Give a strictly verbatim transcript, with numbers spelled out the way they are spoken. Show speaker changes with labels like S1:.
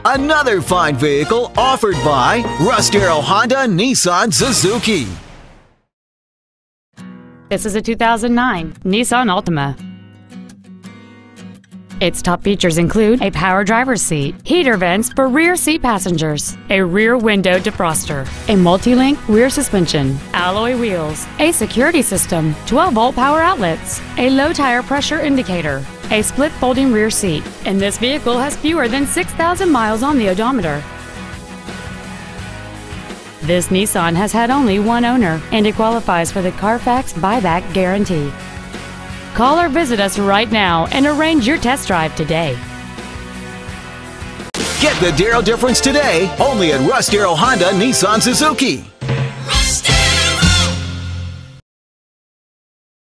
S1: Another fine vehicle offered by Russ Darrow Honda Nissan Suzuki.
S2: This is a two thousand nine Nissan Altima. Its top features include a power driver's seat, heater vents for rear seat passengers, a rear window defroster, a multi-link rear suspension, alloy wheels, a security system, twelve volt power outlets, a low tire pressure indicator, a split folding rear seat, and this vehicle has fewer than six thousand miles on the odometer. This Nissan has had only one owner, and it qualifies for the Carfax buyback guarantee. Call or visit us right now and arrange your test drive today.
S1: Get the Darrow difference today, only at Russ Darrow Honda Nissan Suzuki.